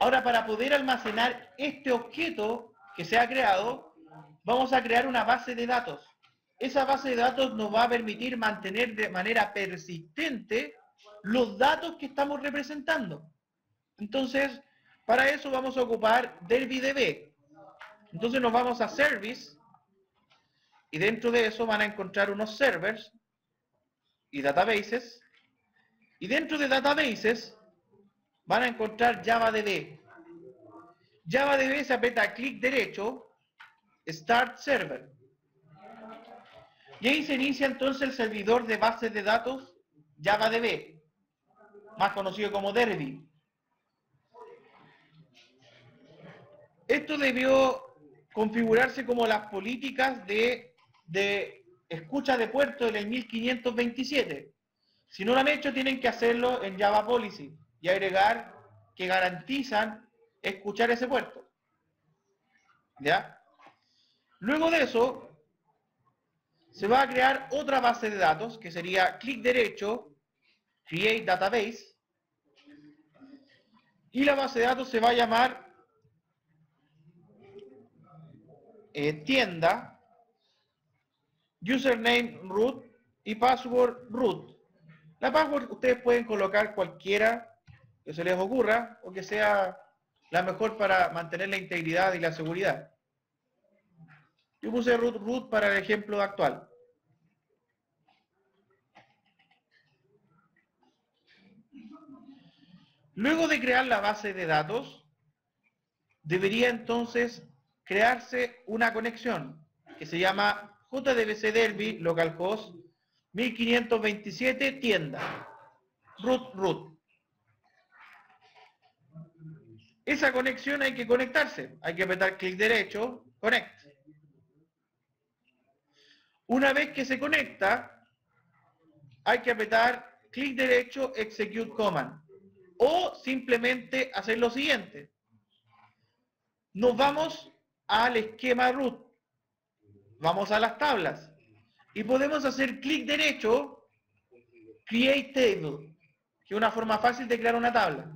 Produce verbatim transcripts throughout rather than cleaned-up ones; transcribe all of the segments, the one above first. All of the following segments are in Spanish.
Ahora, para poder almacenar este objeto que se ha creado, vamos a crear una base de datos. Esa base de datos nos va a permitir mantener de manera persistente los datos que estamos representando. Entonces, para eso vamos a ocupar DerbyDB. Entonces nos vamos a Service, y dentro de eso van a encontrar unos servers y databases, y dentro de databases van a encontrar JavaDB. JavaDB se aprieta clic derecho, Start Server, y ahí se inicia entonces el servidor de bases de datos JavaDB, más conocido como Derby. Esto debió configurarse como las políticas de, de escucha de puerto en el mil quinientos veintisiete. Si no lo han hecho, tienen que hacerlo en Java Policy y agregar que garantizan escuchar ese puerto. ¿Ya? Luego de eso, se va a crear otra base de datos, que sería clic derecho, Create Database, y la base de datos se va a llamar eh, tienda, username root y password root. La password ustedes pueden colocar cualquiera que se les ocurra o que sea la mejor para mantener la integridad y la seguridad. Yo puse root root para el ejemplo actual. Luego de crear la base de datos, debería entonces crearse una conexión que se llama J D B C Derby localhost mil quinientos veintisiete tienda root root. Esa conexión hay que conectarse, hay que apretar clic derecho, connect. Una vez que se conecta, hay que apretar clic derecho, execute command, o simplemente hacer lo siguiente. Nos vamos al esquema root, vamos a las tablas, y podemos hacer clic derecho, create table, que es una forma fácil de crear una tabla.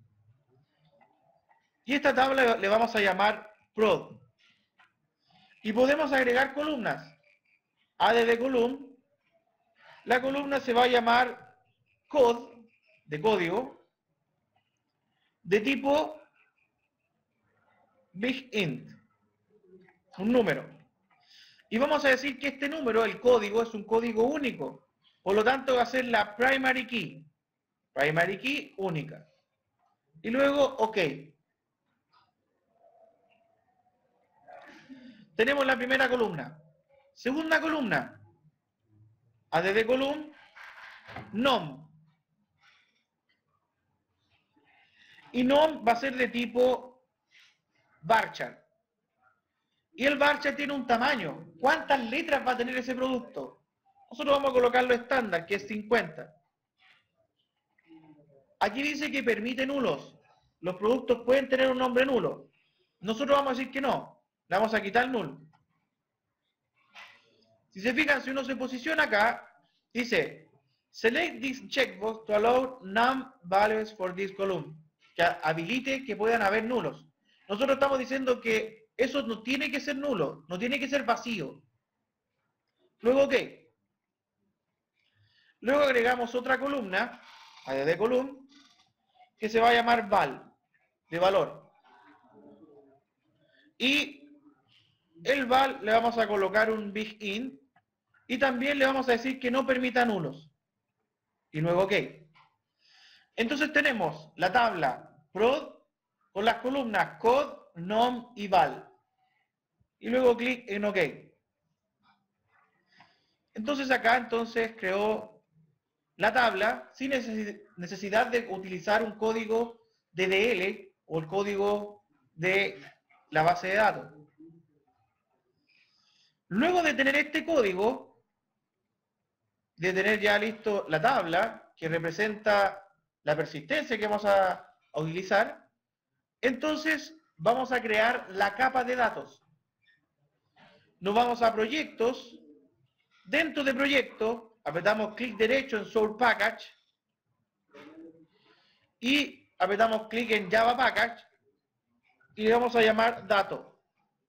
Y esta tabla le vamos a llamar prod. Y podemos agregar columnas. Add column. La columna se va a llamar code, de código, de tipo big int, un número. Y vamos a decir que este número, el código, es un código único. Por lo tanto va a ser la primary key. Primary key única. Y luego, OK. Tenemos la primera columna. Segunda columna. Add column, nom. Y nom va a ser de tipo varchar. Y el varchar tiene un tamaño. ¿Cuántas letras va a tener ese producto? Nosotros vamos a colocarlo estándar, que es cincuenta. Aquí dice que permite nulos. Los productos pueden tener un nombre nulo. Nosotros vamos a decir que no. Le vamos a quitar null. Si se fijan, si uno se posiciona acá, dice select this checkbox to allow num values for this column. Que habilite que puedan haber nulos. Nosotros estamos diciendo que eso no tiene que ser nulo, no tiene que ser vacío. Luego, OK. Luego agregamos otra columna, add column, que se va a llamar val, de valor. Y el val le vamos a colocar un big int y también le vamos a decir que no permita nulos. Y luego OK. Entonces tenemos la tabla prod con las columnas code, nom y val. Y luego clic en OK. Entonces acá entonces creó la tabla sin necesidad de utilizar un código D D L o el código de la base de datos. Luego de tener este código, de tener ya listo la tabla que representa la persistencia que vamos a, a utilizar, entonces vamos a crear la capa de datos. Nos vamos a proyectos, dentro de proyecto apretamos clic derecho en Source Package y apretamos clic en Java Package y le vamos a llamar dato.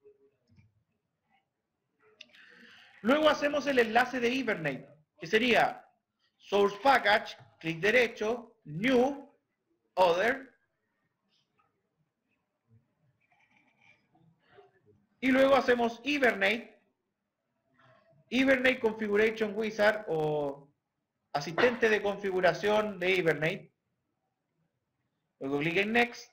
Luego hacemos el enlace de Hibernate, que sería source package, clic derecho, new, other, y luego hacemos Hibernate, Hibernate Configuration Wizard o asistente de configuración de Hibernate. Luego clic en Next.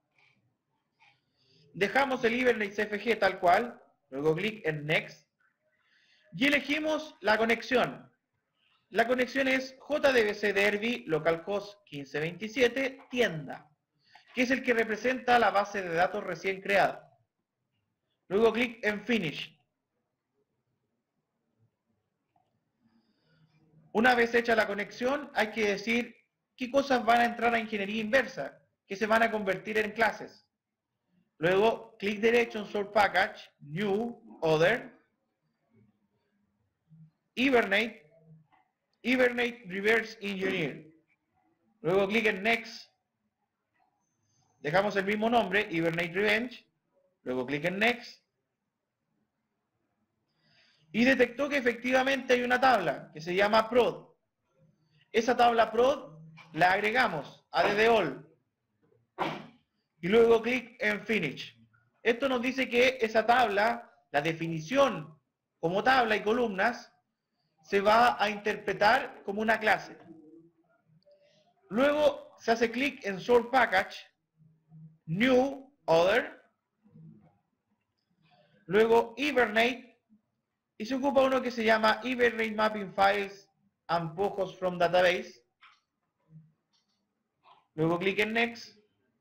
Dejamos el Hibernate C F G tal cual. Luego clic en Next. Y elegimos la conexión. La conexión es J D B C Derby localhost quince veintisiete tienda, que es el que representa la base de datos recién creada. Luego clic en Finish. Una vez hecha la conexión, hay que decir qué cosas van a entrar a ingeniería inversa, que se van a convertir en clases. Luego, clic derecho en Source Package, New, Other, Hibernate, Hibernate Reverse Engineer. Luego clic en Next. Dejamos el mismo nombre, Hibernate Revenge. Luego clic en Next. Y detectó que efectivamente hay una tabla que se llama prod. Esa tabla prod la agregamos a D D All. Y luego clic en Finish. Esto nos dice que esa tabla, la definición como tabla y columnas, se va a interpretar como una clase. Luego se hace clic en Source Package, New, Other, luego Hibernate, y se ocupa uno que se llama Hibernate Mapping Files and Pojos from Database. Luego clic en Next.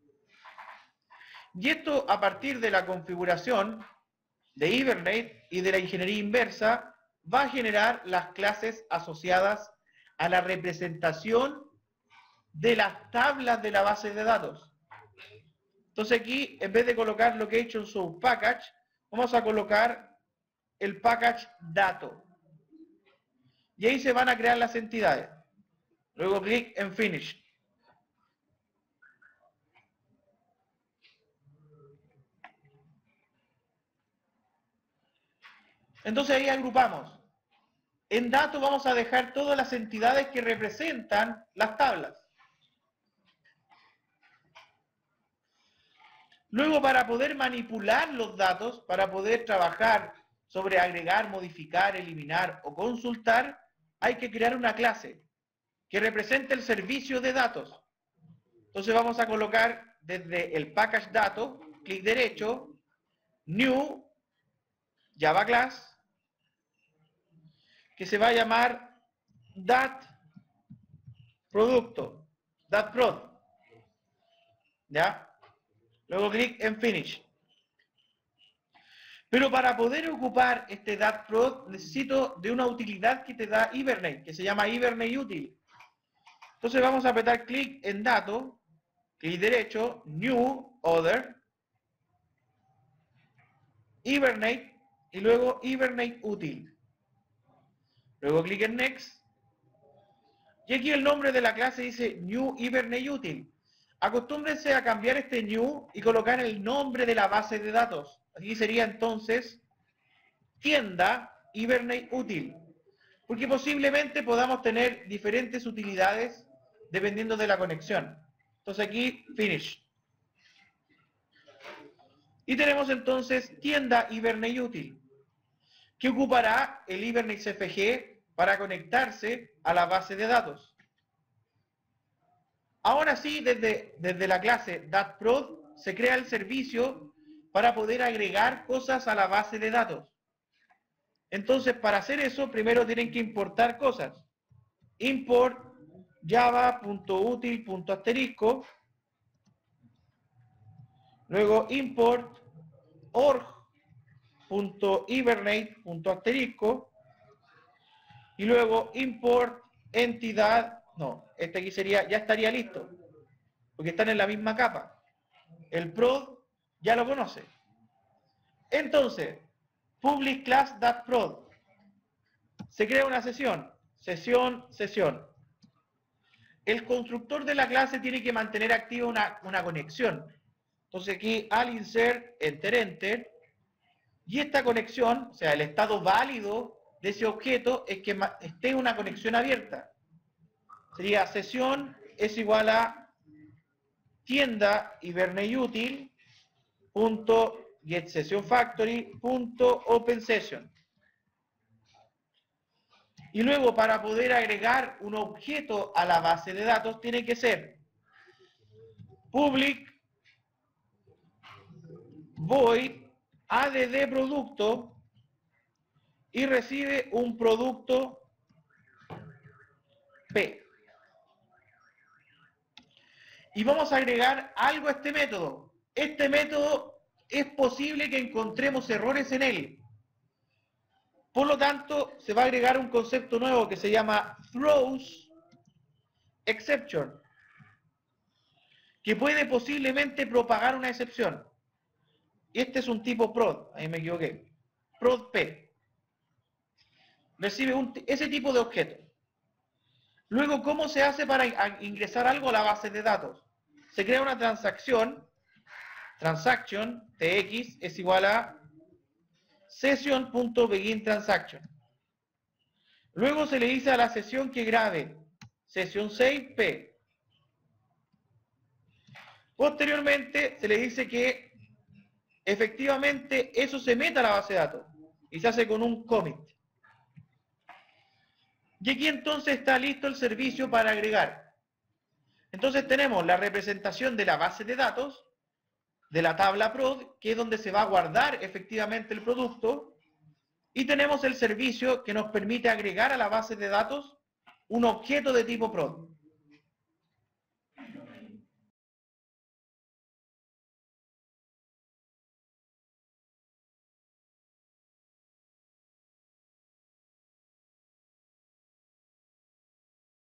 Y esto, a partir de la configuración de Hibernate y de la ingeniería inversa, va a generar las clases asociadas a la representación de las tablas de la base de datos. Entonces aquí, en vez de colocar lo que he hecho en su package, vamos a colocar el package dato. Y ahí se van a crear las entidades. Luego clic en Finish. Entonces ahí agrupamos. En dato vamos a dejar todas las entidades que representan las tablas. Luego, para poder manipular los datos, para poder trabajar sobre agregar, modificar, eliminar o consultar, hay que crear una clase que represente el servicio de datos. Entonces vamos a colocar desde el package dato, clic derecho, new, Java class, que se va a llamar dat producto, dat prod. ¿Ya? Luego clic en Finish. Pero para poder ocupar este dat prod necesito de una utilidad que te da Hibernate, que se llama Hibernate Util. Entonces vamos a apretar clic en dato, clic derecho, New, Other, Hibernate y luego Hibernate Util. Luego clic en Next. Y aquí el nombre de la clase dice New Hibernate Util. Acostúmbrense a cambiar este new y colocar el nombre de la base de datos. Aquí sería entonces tienda Hibernate Util. Porque posiblemente podamos tener diferentes utilidades dependiendo de la conexión. Entonces aquí Finish. Y tenemos entonces tienda Hibernate Util, que ocupará el Hibernate C F G para conectarse a la base de datos. Ahora sí, desde, desde la clase datprod se crea el servicio para poder agregar cosas a la base de datos. Entonces, para hacer eso, primero tienen que importar cosas. Import java.util.asterisco, luego import org.hibernate.asterisco y luego import entidad. No, este aquí sería, ya estaría listo, porque están en la misma capa. El prod ya lo conoce. Entonces, public class.prod. Se crea una sesión, sesión, sesión. El constructor de la clase tiene que mantener activa una, una conexión. Entonces aquí al insert, enter, enter, y esta conexión, o sea, el estado válido de ese objeto es que esté en una conexión abierta. Sería sesión es igual a tienda hiberneUtil punto get session factory punto open session. Y luego, para poder agregar un objeto a la base de datos, tiene que ser public void add producto y recibe un producto P. Y vamos a agregar algo a este método. Este método es posible que encontremos errores en él. Por lo tanto, se va a agregar un concepto nuevo que se llama throws exception, que puede posiblemente propagar una excepción. Este es un tipo prod, ahí me equivoqué. Prod P. Recibe un, ese tipo de objeto. Luego, ¿cómo se hace para ingresar algo a la base de datos? Se crea una transacción, transaction, tx, es igual a session.beginTransaction. Luego se le dice a la sesión que grabe sesión seis P. Posteriormente se le dice que efectivamente eso se meta a la base de datos y se hace con un commit. Y aquí entonces está listo el servicio para agregar. Entonces tenemos la representación de la base de datos, de la tabla prod, que es donde se va a guardar efectivamente el producto, y tenemos el servicio que nos permite agregar a la base de datos un objeto de tipo prod.